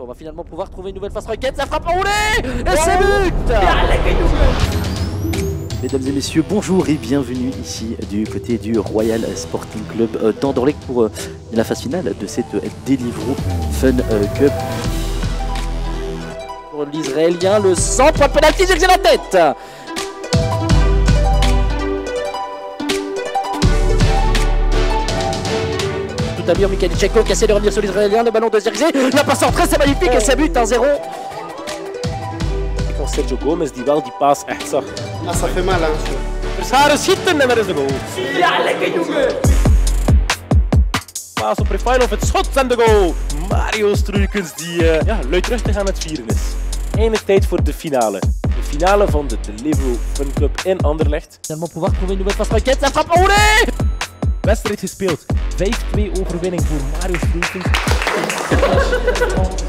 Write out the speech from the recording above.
va finalement pouvoir trouver une nouvelle face requête. Ça frappe enroulé et c'est but. Mesdames et messieurs, bonjour et bienvenue ici du côté du Royal Sporting Club d'Anderlecht pour la phase finale de cette Deliveroo Fun Cup. Pour l'Israélien, le centre, le penalty, j'ai la tête. Tout à l'heure, Mikhailichenko qui essaie de revenir sur l'Israélien, le ballon de Zirkzee, la passe entrée, c'est magnifique et c'est but 1-0. Sergio Gomez die wel die paas echt zag. Ah, ça fait mal, hein. Verscharen schieten en daar is de goal. Ja, lekker jongen! Paas op Refailov, het schot en de goal. Mario Struikens die luidruchtig aan het vieren is. Eindelijk tijd voor de finale. De finale van de Deliveroo Fun Cup in Anderlecht. Finalement pouvoir trouver une nouvelle face requête, ça frappe enroulé. Wedstrijd gespeeld. 5-2 overwinning voor Mario Struikens.